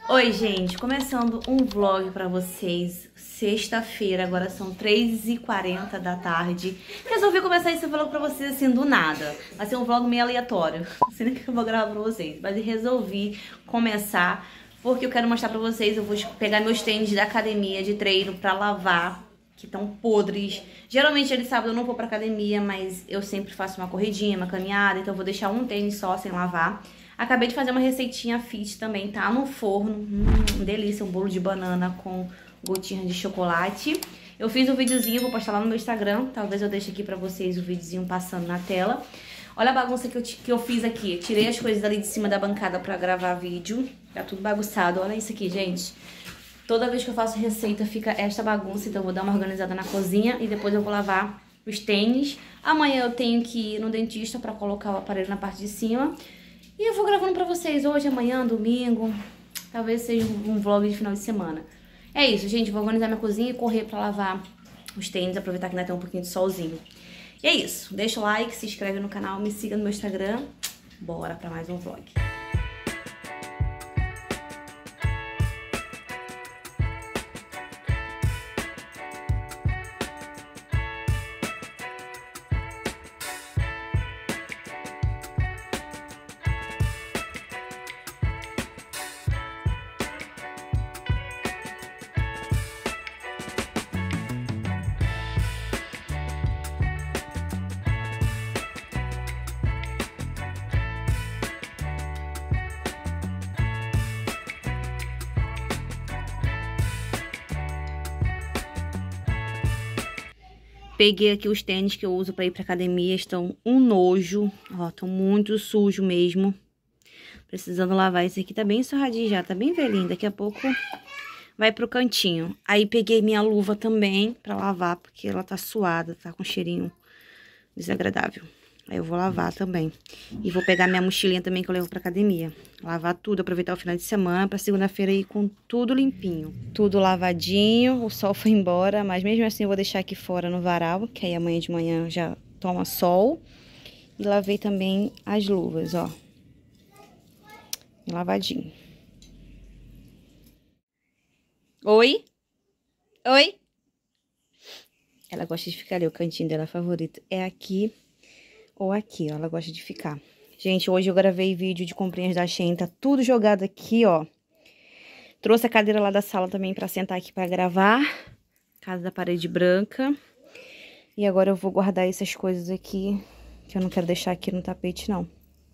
Oi, gente, começando um vlog pra vocês, sexta-feira, agora são 3h40 da tarde. Resolvi começar esse vlog pra vocês assim, do nada. Vai ser um vlog meio aleatório, não sei nem o que eu vou gravar pra vocês, mas resolvi começar porque eu quero mostrar pra vocês, eu vou pegar meus tênis da academia de treino pra lavar, que estão podres. Geralmente, ele sábado eu não vou pra academia, mas eu sempre faço uma corridinha, uma caminhada, então eu vou deixar um tênis só sem lavar. Acabei de fazer uma receitinha fit também, tá no forno. Delícia, um bolo de banana com gotinha de chocolate. Eu fiz um videozinho, vou postar lá no meu Instagram. Talvez eu deixe aqui pra vocês o videozinho passando na tela. Olha a bagunça que eu fiz aqui. Tirei as coisas ali de cima da bancada pra gravar vídeo. Tá tudo bagunçado. Olha isso aqui, gente. Toda vez que eu faço receita fica esta bagunça, então eu vou dar uma organizada na cozinha e depois eu vou lavar os tênis. Amanhã eu tenho que ir no dentista pra colocar o aparelho na parte de cima. E eu vou gravando pra vocês hoje, amanhã, domingo. Talvez seja um vlog de final de semana. É isso, gente. Vou organizar minha cozinha e correr pra lavar os tênis. Aproveitar que ainda tem um pouquinho de solzinho. E é isso. Deixa o like, se inscreve no canal, me siga no meu Instagram. Bora pra mais um vlog. Peguei aqui os tênis que eu uso pra ir pra academia, estão um nojo, ó, estão muito sujo mesmo. Precisando lavar, esse aqui tá bem surradinho já, tá bem velhinho, daqui a pouco vai pro cantinho. Aí peguei minha luva também pra lavar, porque ela tá suada, tá com um cheirinho desagradável. Aí eu vou lavar também. E vou pegar minha mochilinha também que eu levo pra academia. Lavar tudo, aproveitar o final de semana pra segunda-feira ir com tudo limpinho. Tudo lavadinho, o sol foi embora, mas mesmo assim eu vou deixar aqui fora no varal, que aí amanhã de manhã já toma sol. E lavei também as luvas, ó. Lavadinho. Oi? Oi? Ela gosta de ficar ali, o cantinho dela favorito é aqui ou aqui, ó. Ela gosta de ficar. Gente, hoje eu gravei vídeo de comprinhas da Shein, tá tudo jogado aqui, ó. Trouxe a cadeira lá da sala também pra sentar aqui pra gravar. Casa da parede branca. E agora eu vou guardar essas coisas aqui, que eu não quero deixar aqui no tapete, não.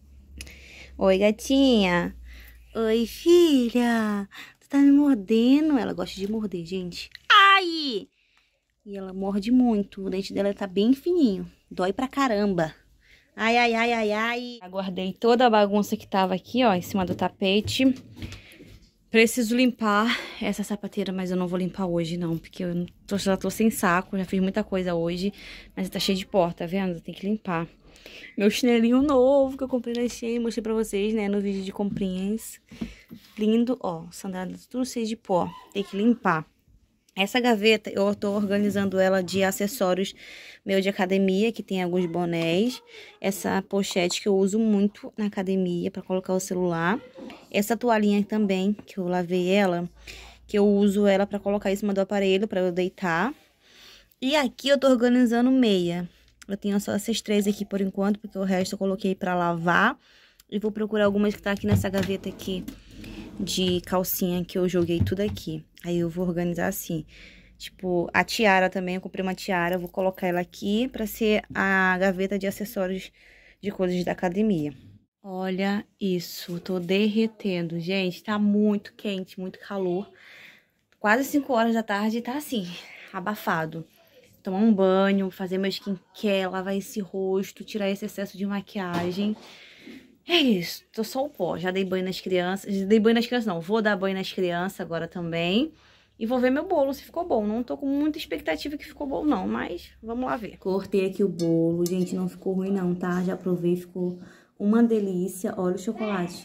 Oi, gatinha. Oi, filha. Tu tá me mordendo? Ela gosta de morder, gente. Ai! E ela morde muito. O dente dela tá bem fininho. Dói pra caramba. Ai, ai, ai, ai, ai. Aguardei toda a bagunça que tava aqui, ó, em cima do tapete. Preciso limpar essa sapateira, mas eu não vou limpar hoje, não. Porque eu já tô sem saco, já fiz muita coisa hoje. Mas tá cheio de pó, tá vendo? Tem que limpar. Meu chinelinho novo que eu comprei na Shein, mostrei pra vocês, né, no vídeo de comprinhas. Lindo, ó, sandálias tudo cheio de pó. Tem que limpar. Essa gaveta, eu tô organizando ela de acessórios meu de academia, que tem alguns bonés. Essa pochete que eu uso muito na academia pra colocar o celular. Essa toalhinha também, que eu lavei ela, que eu uso ela pra colocar em cima do aparelho, pra eu deitar. E aqui eu tô organizando meia. Eu tenho só essas três aqui por enquanto, porque o resto eu coloquei pra lavar. E vou procurar algumas que tá aqui nessa gaveta aqui de calcinha, que eu joguei tudo aqui. Aí eu vou organizar assim. Tipo, a tiara também, eu comprei uma tiara, eu vou colocar ela aqui pra ser a gaveta de acessórios de coisas da academia. Olha isso, tô derretendo. Gente, tá muito quente, muito calor. Quase 5 horas da tarde e tá assim, abafado. Tomar um banho, fazer meu skincare, lavar esse rosto, tirar esse excesso de maquiagem. É isso, tô só o pó. Já dei banho nas crianças. Já dei banho nas crianças, não. Vou dar banho nas crianças agora também. E vou ver meu bolo se ficou bom. Não tô com muita expectativa que ficou bom, não. Mas vamos lá ver. Cortei aqui o bolo. Gente, não ficou ruim, não, tá? Já provei, ficou uma delícia. Olha o chocolate.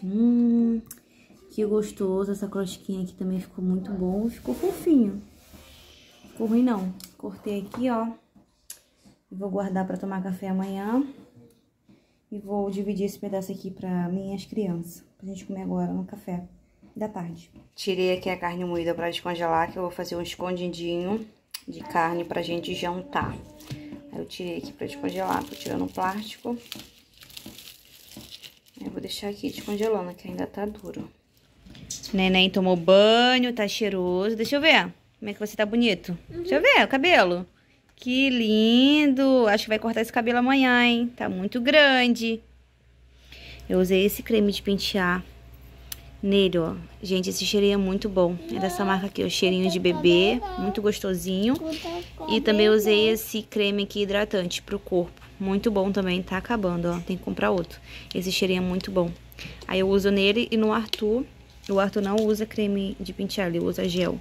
Que gostoso. Essa crostinha aqui também ficou muito bom. Ficou fofinho. Ficou ruim, não. Cortei aqui, ó. Vou guardar pra tomar café amanhã. E vou dividir esse pedaço aqui pra minhas crianças. Pra gente comer agora no café. da tarde. Tirei aqui a carne moída pra descongelar, que eu vou fazer um escondidinho de carne pra gente jantar. Aí eu tirei aqui pra descongelar, tô tirando o plástico. Aí eu vou deixar aqui descongelando, que ainda tá duro. Neném tomou banho, tá cheiroso. Deixa eu ver como é que você tá bonito. Deixa eu ver o cabelo. Que lindo. Acho que vai cortar esse cabelo amanhã, hein? Tá muito grande. Eu usei esse creme de pentear nele, ó. Gente, esse cheirinho é muito bom. É dessa marca aqui, ó. Cheirinho de bebê. Muito gostosinho. E também usei esse creme aqui hidratante pro corpo. Muito bom também. Tá acabando, ó. Tem que comprar outro. Esse cheirinho é muito bom. Aí eu uso nele e no Arthur. O Arthur não usa creme de pentear, ele usa gel.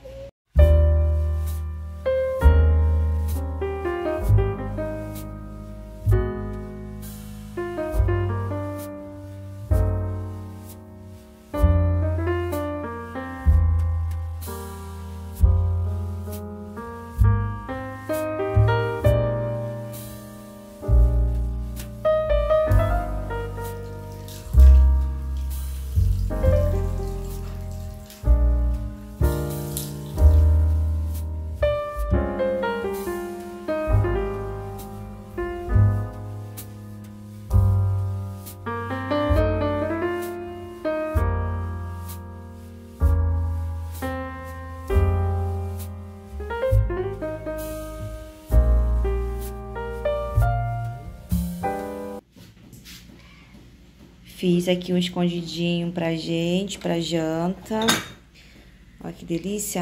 Fiz aqui um escondidinho pra gente, pra janta. Olha que delícia.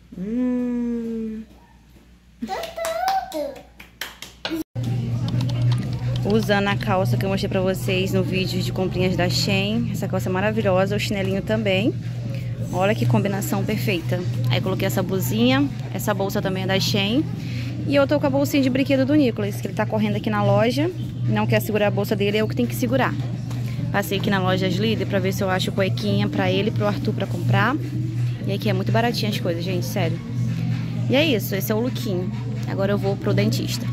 Usando a calça que eu mostrei pra vocês no vídeo de comprinhas da Shein. Essa calça é maravilhosa, o chinelinho também. Olha que combinação perfeita. Aí coloquei essa blusinha, essa bolsa também é da Shein. E eu tô com a bolsinha de brinquedo do Nicolas, que ele tá correndo aqui na loja. Não quer segurar a bolsa dele, é eu que tenho que segurar. Passei aqui na loja Líder pra ver se eu acho cuequinha pra ele e pro Arthur pra comprar. E aqui é muito baratinho as coisas, gente, sério. E é isso, esse é o lookinho. Agora eu vou pro dentista.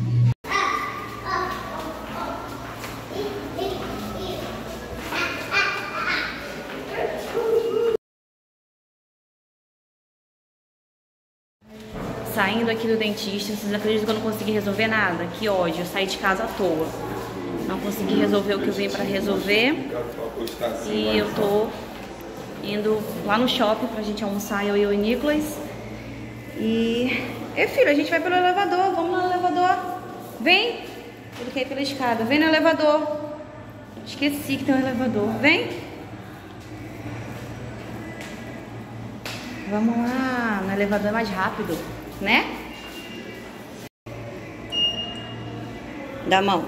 Saindo aqui do dentista, vocês acreditam que eu não consegui resolver nada? Que ódio, eu saí de casa à toa. Não consegui resolver o que eu vim pra resolver. E eu tô indo lá no shopping pra gente almoçar, eu e o Nicolas. E filho, a gente vai pelo elevador, vamos lá no elevador. Vem! Ele quer ir pela escada, vem no elevador. Esqueci que tem um elevador, vem! Vamos lá, no elevador é mais rápido, né? Dá a mão.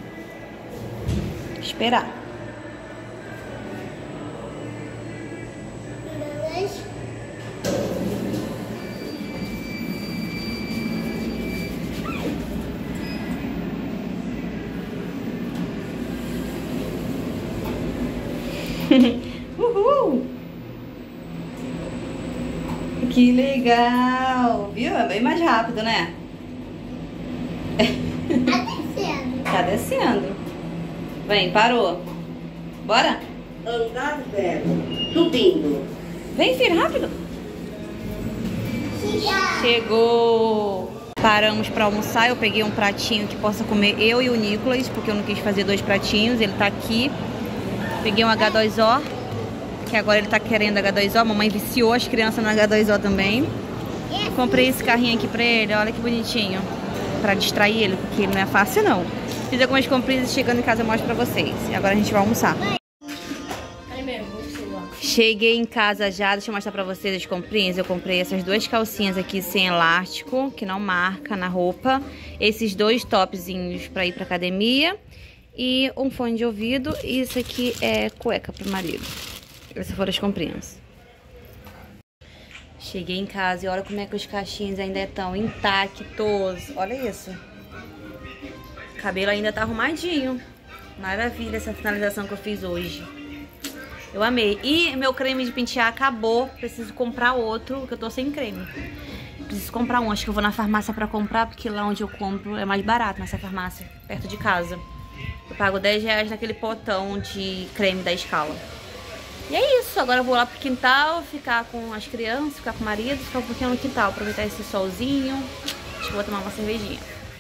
Esperar. Uhul! Que legal! Viu? É bem mais rápido, né? Tá descendo. Tá descendo. Vem, parou. Bora? Andar zero. Subindo. Vem, filho, rápido. Chegou. Paramos pra almoçar. Eu peguei um pratinho que possa comer eu e o Nicolas, porque eu não quis fazer 2 pratinhos. Ele tá aqui. Peguei um H2O, que agora ele tá querendo H2O. A mamãe viciou as crianças no H2O também. Comprei esse carrinho aqui pra ele. Olha que bonitinho. Pra distrair ele, porque ele não é fácil, não. Fiz algumas comprinhas e chegando em casa eu mostro pra vocês. E agora a gente vai almoçar. Cheguei em casa já, deixa eu mostrar pra vocês as comprinhas. Eu comprei essas 2 calcinhas aqui sem elástico, que não marca na roupa. Esses 2 topzinhos pra ir pra academia. E um fone de ouvido. E isso aqui é cueca pro marido. Essas foram as comprinhas. Cheguei em casa e olha como é que os cachinhos ainda estão intactos. Olha isso. O cabelo ainda tá arrumadinho. Maravilha essa finalização que eu fiz hoje. Eu amei. E meu creme de pentear acabou. Preciso comprar outro, que eu tô sem creme. Preciso comprar um. Acho que eu vou na farmácia pra comprar, porque lá onde eu compro é mais barato, nessa farmácia, perto de casa. Eu pago R$10 naquele potão de creme da Escala. E é isso, agora eu vou lá pro quintal, ficar com as crianças, ficar com o marido, ficar um pouquinho no quintal, aproveitar esse solzinho. Acho que vou tomar uma cervejinha.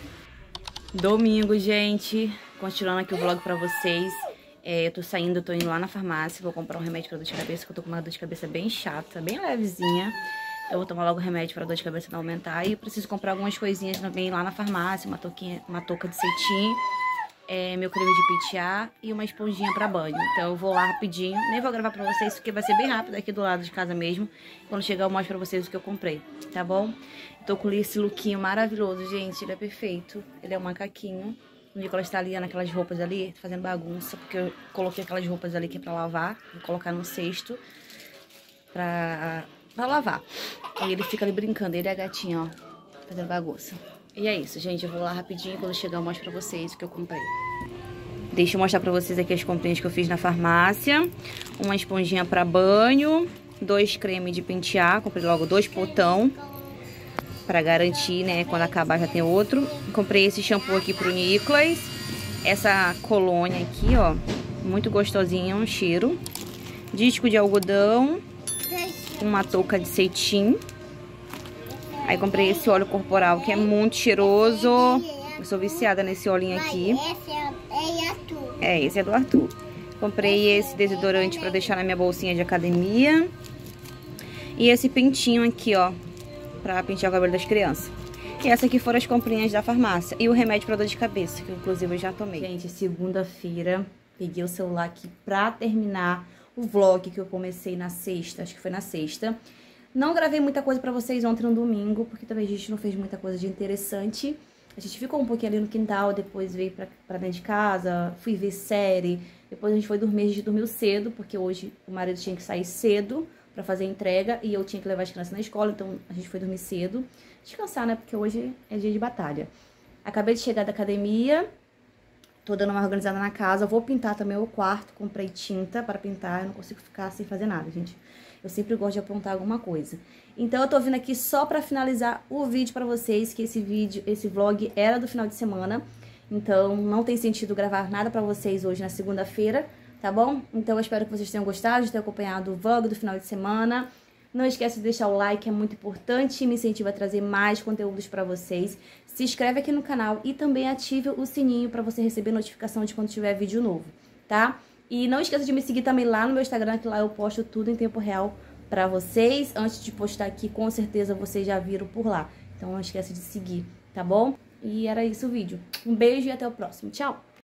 Domingo, gente, continuando aqui o vlog pra vocês. Eu tô saindo, tô indo lá na farmácia, vou comprar um remédio pra dor de cabeça, que eu tô com uma dor de cabeça bem chata, bem levezinha. Eu vou tomar logo remédio pra dor de cabeça não aumentar. E eu preciso comprar algumas coisinhas também lá na farmácia, uma touca de cetim, meu creme de pentear e uma esponjinha pra banho. Então eu vou lá rapidinho, nem vou gravar pra vocês, porque vai ser bem rápido aqui do lado de casa mesmo. Quando chegar eu mostro pra vocês o que eu comprei, tá bom? Tô com esse lookinho maravilhoso, gente, ele é perfeito. Ele é um macaquinho. O Nicolas tá ali naquelas roupas ali, fazendo bagunça, porque eu coloquei aquelas roupas ali que é pra lavar. Vou colocar no cesto pra lavar. Aí ele fica ali brincando, ele é a gatinha, ó, fazendo bagunça. E é isso, gente, eu vou lá rapidinho, quando chegar eu mostro pra vocês o que eu comprei. Deixa eu mostrar pra vocês aqui as comprinhas que eu fiz na farmácia. Uma esponjinha pra banho, 2 cremes de pentear, comprei logo 2 potão, pra garantir, né, quando acabar já tem outro. Comprei esse shampoo aqui pro Nicolas, essa colônia aqui, ó, muito gostosinha, um cheiro. Disco de algodão, uma touca de cetim. Aí comprei esse óleo corporal que é muito cheiroso. Eu sou viciada nesse olhinho aqui. Esse é do Arthur. Comprei esse desodorante pra deixar na minha bolsinha de academia. E esse pentinho aqui, ó, pra pentear o cabelo das crianças. E essa aqui foram as comprinhas da farmácia. E o remédio pra dor de cabeça, que inclusive eu já tomei. Gente, segunda-feira, peguei o celular aqui pra terminar o vlog que eu comecei na sexta, acho que foi na sexta. Não gravei muita coisa pra vocês ontem no domingo, porque também a gente não fez muita coisa de interessante. A gente ficou um pouquinho ali no quintal, depois veio pra dentro de casa, fui ver série. Depois a gente foi dormir, a gente dormiu cedo, porque hoje o marido tinha que sair cedo pra fazer a entrega e eu tinha que levar as crianças na escola, então a gente foi dormir cedo. Descansar, né, porque hoje é dia de batalha. Acabei de chegar da academia, tô dando uma organizada na casa, vou pintar também o quarto, comprei tinta para pintar, eu não consigo ficar sem fazer nada, gente. Eu sempre gosto de aprontar alguma coisa. Então eu tô vindo aqui só pra finalizar o vídeo pra vocês, que esse vlog era do final de semana. Então não tem sentido gravar nada pra vocês hoje na segunda-feira, tá bom? Então eu espero que vocês tenham gostado de ter acompanhado o vlog do final de semana. Não esquece de deixar o like, é muito importante e me incentiva a trazer mais conteúdos pra vocês. Se inscreve aqui no canal e também ative o sininho pra você receber notificação de quando tiver vídeo novo, tá? E não esqueça de me seguir também lá no meu Instagram, que lá eu posto tudo em tempo real pra vocês. Antes de postar aqui, com certeza vocês já viram por lá. Então não esqueça de seguir, tá bom? E era isso o vídeo. Um beijo e até o próximo. Tchau!